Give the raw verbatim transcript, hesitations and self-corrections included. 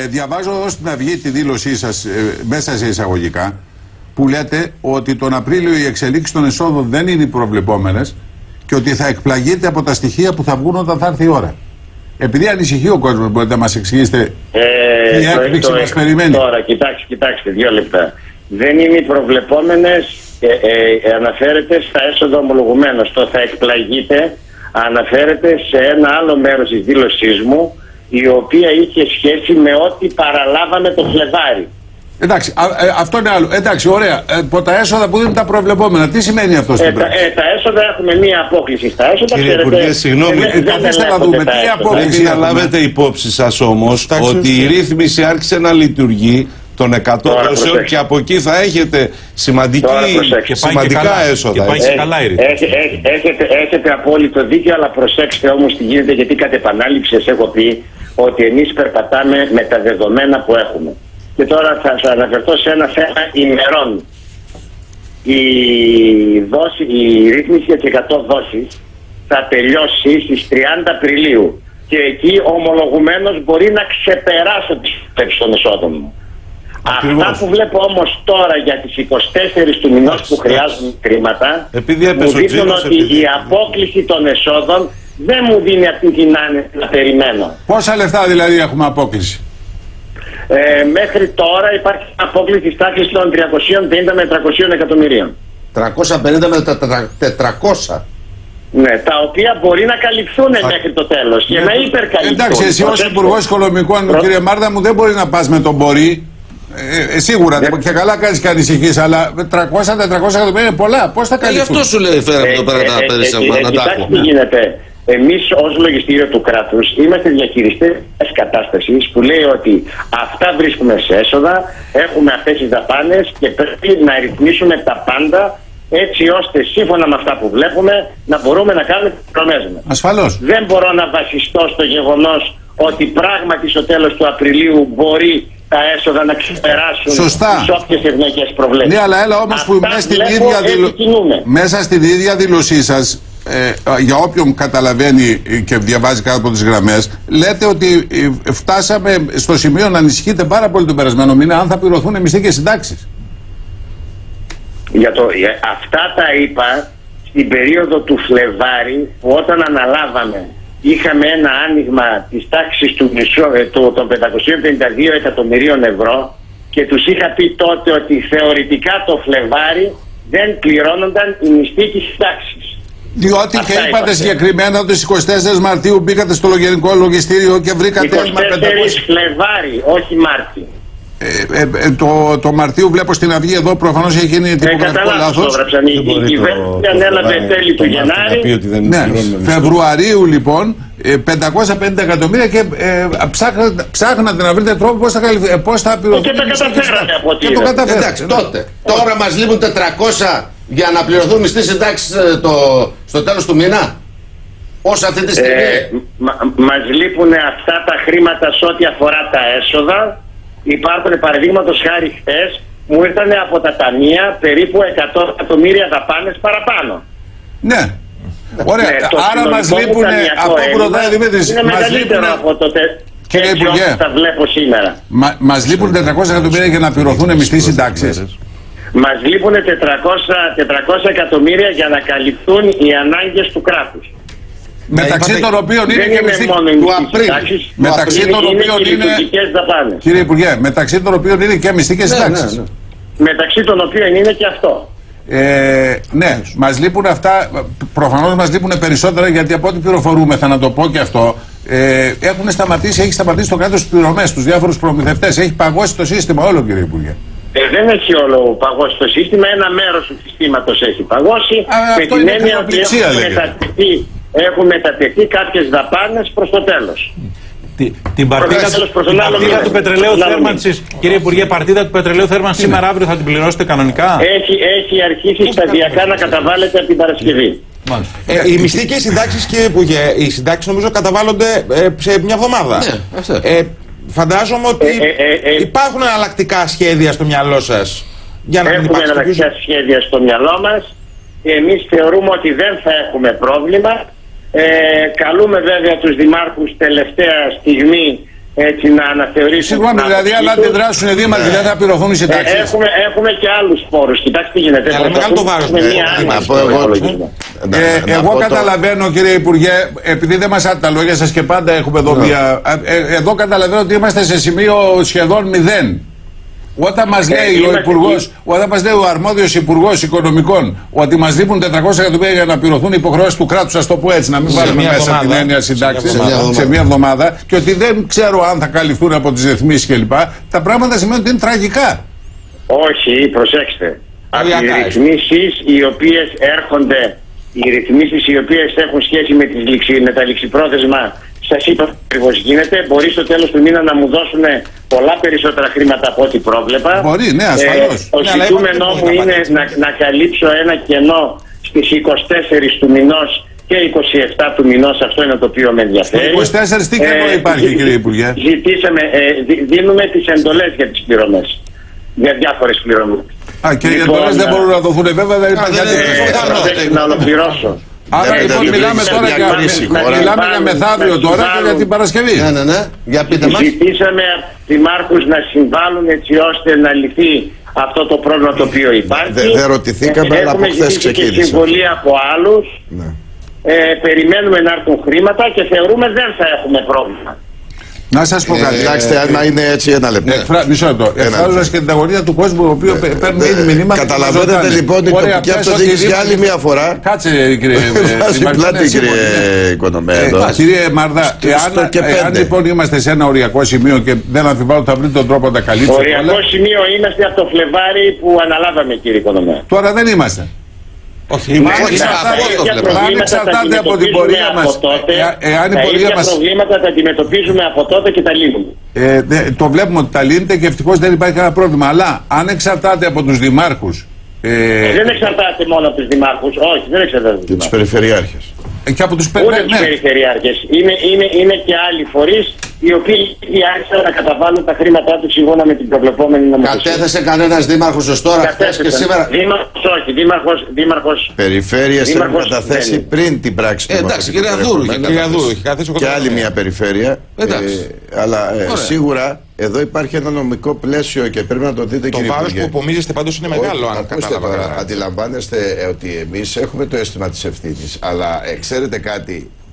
διαβάζω εδώ στην Αυγή τη δήλωσή σας ε, μέσα σε εισαγωγικά που λέτε ότι τον Απρίλιο οι εξελίξεις των εσόδων δεν είναι προβλεπόμενες και ότι θα εκπλαγείτε από τα στοιχεία που θα βγουν όταν θα έρθει η ώρα. Επειδή ανησυχεί ο κόσμος, μπορείτε να μας εξηγήσετε ε, τι έκπληξη μας περιμένει. Τώρα, κοιτάξτε, κοιτάξτε, δύο λεπτά. Δεν είναι προβλεπόμενες, ε, ε, αναφέρεται στα έσοδα ομολογουμένως. Το θα εκπλαγείτε αναφέρεται σε ένα άλλο μέρος της δήλωσής μου, η οποία είχε σχέση με ό,τι παραλάβαμε το Φλεβάρι. Εντάξει, α, ε, αυτό είναι άλλο. Εντάξει, ωραία. Ε, από τα έσοδα που δεν είναι τα προβλεπόμενα, τι σημαίνει αυτό στην ε, πράξη? Ε, τα έσοδα έχουμε μία απόκληση στα έσοδα. Κύριε Υπουργέ, συγγνώμη, ε, καθίστε να δούμε τι απόκληση. Πρέπει να λάβετε υπόψη σας όμως ότι η ρύθμιση άρχισε να λειτουργεί των εκατό δόσεων και από εκεί θα έχετε σημαντική, και σημαντικά και καλά, έσοδα. Και πάει και καλά η ρύθμιση. Έχετε, έχετε απόλυτο δίκιο, αλλά προσέξτε όμως τι γίνεται, γιατί κατ' επανάληψη έχω πει ότι εμείς περπατάμε με τα δεδομένα που έχουμε. Και τώρα θα σας αναφερθώ σε ένα θέμα ημερών. Η, δόση, η ρύθμιση για τις εκατό δόσεις θα τελειώσει στις τριάντα Απριλίου και εκεί ομολογουμένως μπορεί να ξεπεράσω τις θέσεις των εσόδων μου. Ακριβώς. Αυτά που βλέπω όμως τώρα για τις είκοσι τέσσερις του μηνός που χρειάζονται χρήματα μου δείχνουν ότι επειδή... η απόκληση των εσόδων δεν μου δίνει αυτή την άνεση να περιμένω. Πόσα λεφτά δηλαδή έχουμε απόκληση? Ε, μέχρι τώρα υπάρχει απόκληση της τάξης των τριακόσια πενήντα με τριακόσια εκατομμυρίων. τριακόσια πενήντα με τετρακόσια. Ναι, τα οποία μπορεί να καλυφθούν Α... μέχρι το τέλος και ναι, να υπερκαλυφθούν. Εντάξει, εσύ ως Υπουργός Οικονομικών, Προ... κύριε Μάρτα μου, δεν μπορεί να πας με τον μπορεί. Ε, ε, σίγουρα δεν... και καλά κάνεις και ανησυχείς, αλλά τριακόσια με τετρακόσια εκατομμύρια είναι πολλά. Πώς θα καλυφθούν? Γι' αυτό σου λέει φέραμε εδώ πέρα τα περισσότερα. Κοιτάξτε τι γίνεται. Εμείς ως λογιστήριο του κράτους είμαστε διαχειριστές της κατάστασης που λέει ότι αυτά βρίσκουμε σε έσοδα, έχουμε αυτές τις δαπάνες και πρέπει να ρυθμίσουμε τα πάντα έτσι ώστε σύμφωνα με αυτά που βλέπουμε να μπορούμε να κάνουμε τις προμές μας. Ασφαλώς. Δεν μπορώ να βασιστώ στο γεγονός ότι πράγματι στο τέλος του Απριλίου μπορεί τα έσοδα να ξεπεράσουν τις όποιες ευνοϊκές προβλέψεις. Ναι, αλλά έλα όμως που μέσα στην, ίδια δηλω... μέσα στην ίδια δήλωσή σας, ε, για όποιον καταλαβαίνει και διαβάζει κάτω από τις γραμμές, λέτε ότι φτάσαμε στο σημείο να ανησυχείτε πάρα πολύ τον περασμένο μήνα αν θα πληρωθούν μισθοί και συντάξεις. Για το, αυτά τα είπα στην περίοδο του Φλεβάρι, που όταν αναλάβαμε είχαμε ένα άνοιγμα της τάξης του μισό, του, των πεντακοσίων πενήντα δύο εκατομμυρίων ευρώ και τους είχα πει τότε ότι θεωρητικά το Φλεβάρι δεν πληρώνονταν η μισθή και οι συντάξεις. Διότι και είπατε συγκεκριμένα ότι στις είκοσι τέσσερις Μαρτίου μπήκατε στο Γενικό Λογιστήριο και βρήκατε είκοσι τέσσερις Φλεβάρι, όχι Μάρτι. Ε, ε, ε, το, το Μαρτίου βλέπω στην Αυγή εδώ προφανώς έχει γίνει τυπογραφικό ε, λάθος. Το γράψαν. Η κυβέρνηση ανέλαβε τέλη του Γενάρη. Ναι, Φεβρουαρίου λοιπόν πεντακόσια πενήντα εκατομμύρια και ε, ψάχνατε, ψάχνατε να βρείτε τρόπο πώς θα, ε, πώς θα πληρωθούν. Και τα καταφέρατε από ό,τι είδα. Εντάξει, τότε. Τώρα μας λείπουν τετρακόσια για να πληρωθούν μισθοί συντάξεις το, στο τέλος του μήνα. Ως αυτή τη στιγμή. Ε, μα, μας λείπουν αυτά τα χρήματα σε ό,τι αφορά τα έσοδα. Υπάρχουν παραδείγματος χάρη χθες μου ήρθαν από τα ταμεία περίπου εκατό εκατομμύρια δαπάνες παραπάνω. Ναι. Ωραία. Ναι, άρα μας λείπουν αυτό που ρωτάει ο Δημήτρης. Είναι μεγαλύτερο λείπουν... από το τε... Κύριε Υπουργέ, τα βλέπω σήμερα. Μα, μας λείπουν τετρακόσια εκατομμύρια για να πληρωθούν μισθοί συντάξεις. Μας λείπουν τετρακόσια εκατομμύρια για να καλυφθούν οι ανάγκες του κράτους. Μεταξύ είπατε, των οποίων είναι και μισθή του Απρίλη. Μεταξύ των οποίων είναι. Κύριε Υπουργέ, μεταξύ των οποίων είναι και μισθή και συντάξεις. Ναι, ναι, ναι. Μεταξύ των οποίων είναι και αυτό. Ε, ναι, μας λείπουν αυτά. Προφανώς μας λείπουν περισσότερα γιατί από ό,τι πληροφορούμε, θα να το πω και αυτό. Ε, έχουν σταματήσει, έχει σταματήσει το κράτος τις πληρωμές στους διάφορους προμηθευτές. Έχει παγώσει το σύστημα όλο, κύριε Υπουργέ. Ε, δεν έχει όλο παγώσει το σύστημα. Ένα μέρος του συστήματος έχει παγώσει. Α, με την έννοια ότι έχουν μετατεθεί κάποιες δαπάνες προς το τέλος. Τη, την παρτίδα, την παρτίδα του πετρελαίου θέρμανσης, κύριε Υπουργέ, παρτίδα του πετρελαίου θέρμανσης σήμερα αύριο θα την πληρώσετε κανονικά? Έχει, έχει αρχίσει σταδιακά να καταβάλλεται από την Παρασκευή. Ε, οι μισθοί και οι συντάξεις, κύριε Υπουργέ, οι συντάξεις νομίζω καταβάλλονται ε, σε μια εβδομάδα. Ναι, ε, φαντάζομαι ότι ε, ε, ε, ε, υπάρχουν εναλλακτικά σχέδια στο μυαλό σας. Για να έχουμε εναλλακτικά σχέδια στο μυαλό μας. Εμείς θεωρούμε ότι δεν θα έχουμε πρόβλημα. Ε, καλούμε βέβαια τους δημάρχους τελευταία στιγμή έτσι να αναθεωρήσουν. Συγγνώμη, δηλαδή, αλλά αντιδράσουν οι δήμαρχοι, δεν θα πληρωθούν οι συντάξεις. Ε, έχουμε, έχουμε και άλλους πόρους. Κοιτάξτε τι γίνεται. Αλλά μεγάλο το βάρος. Εγώ καταλαβαίνω, κύριε Υπουργέ, επειδή δεν μας άρουν τα λόγια σας και πάντα έχουμε εδώ μία. Εδώ καταλαβαίνω ότι είμαστε σε σημείο σχεδόν μηδέν. Όταν μας λέει ο Υπουργός, όταν μας λέει ο αρμόδιος Υπουργός Οικονομικών ότι μας λείπουν τετρακόσια εκατομμύρια για να πληρωθούν οι υποχρεώσεις του κράτους, ας το πω έτσι, να μην βάλουμε μέσα την έννοια συντάξη σε μία εβδομάδα, και ότι δεν ξέρω αν θα καλυφθούν από τις ρυθμίσεις κλπ. Τα πράγματα σημαίνουν ότι είναι τραγικά. Όχι, προσέξτε. Από οι ρυθμίσεις οι οποίες έρχονται, οι ρυθμίσεις οι οποίες έχουν σχέση με, τις ληξι, με τα ληξιπρόθεσμα, σας είπα ακριβώς γίνεται. Μπορεί στο τέλος του μήνα να μου δώσουν πολλά περισσότερα χρήματα από ό,τι πρόβλεπα. Μπορεί, ναι, ασφαλώς. Ε, ο ναι, ζητούμενό μου είναι να, να καλύψω ένα κενό στις είκοσι τέσσερις του μηνός και είκοσι επτά του μηνός. Αυτό είναι το οποίο με ενδιαφέρει. είκοσι τέσσερα τι κενό ε, υπάρχει, κύριε Υπουργέ? Ζητήσαμε, ε, δίνουμε τις εντολές για τις πληρωμές. Για διάφορες πληρωμές. Α, και λοιπόν, οι εντολές δεν μπορούν να δοθούν, βέβαια, δεν υπάρχει γιατί. Να ολοκληρώσω. Άρα λοιπόν μιλάμε τώρα για, μιλάμε για μεθαύριο τώρα και για την Παρασκευή. Ναι, ναι, ναι. Για πείτε μας. Ζητήσαμε δημάρχους να συμβάλλουν έτσι ώστε να λυθεί αυτό το πρόβλημα το οποίο υπάρχει. Δεν δε ρωτηθήκαμε, αλλά από χθες ξεκίνησε. Έχουμε ζητήσει και συμβολή από άλλους. Ναι. Ε, περιμένουμε να έρθουν χρήματα και θεωρούμε δεν θα έχουμε πρόβλημα. Να σας πω κάτι. Κοιτάξτε, αν είναι έτσι, ένα λεπτό. Μισό λεπτό. Εκφράζοντας και την αγωνία του κόσμου, ο οποίο παίρνει ήδη μηνύματα. Καταλαβαίνετε λοιπόν η τοπική αυτοδιοίκηση για άλλη μια φορά. Κάτσε, κύριε Πλάτη, κύριε Οικονομέα. Κύριε Μαρδά, αν λοιπόν είμαστε σε ένα οριακό σημείο και δεν αμφιβάλλω ότι θα βρείτε τον τρόπο να τα καλύψετε. Οριακό σημείο είμαστε από το Φλεβάρι που αναλάβαμε, κύριε Οικονομέα. Τώρα δεν είμαστε. Όχι, αν εξαρτάται από την πορεία μας. Εάν η πορεία μας. Τα προβλήματα τα αντιμετωπίζουμε από τότε και τα λύνουμε. Ε, το βλέπουμε ότι τα λύνεται και ευτυχώς δεν υπάρχει κανένα πρόβλημα. Αλλά αν εξαρτάται από τους δημάρχους. Ε, δεν εξαρτάται μόνο από τους δημάρχους. Όχι, δεν εξαρτάται. Και τους περιφερειάρχες. Και από τους Ούτε τους περιφερειάρχες. Είναι, είναι, είναι και άλλοι φορείς οι οποίοι άρχισαν να καταβάλουν τα χρήματά τους σύμφωνα με την προβλεπόμενη νομοθεσία. Κατέθεσε κανένας δήμαρχος ως τώρα, χθες και σήμερα? Δήμαρχος, όχι. Δήμαρχος, δήμαρχος περιφέρειες έχουν καταθέσει πριν την πράξη του ε, εντάξει, κύριε Αδούρου, και άλλη μια περιφέρεια. Ε, αλλά ε, σίγουρα εδώ υπάρχει ένα νομικό πλαίσιο και πρέπει να το δείτε, το κύριε βάρος Υπουργέ. που απομίζεστε πάντως είναι μεγάλο, αν κατάλαβα. Αντιλαμβάνεστε ότι εμείς έχουμε το αίσθημα της ευθύνης, αλλά ε, ξέρετε κάτι,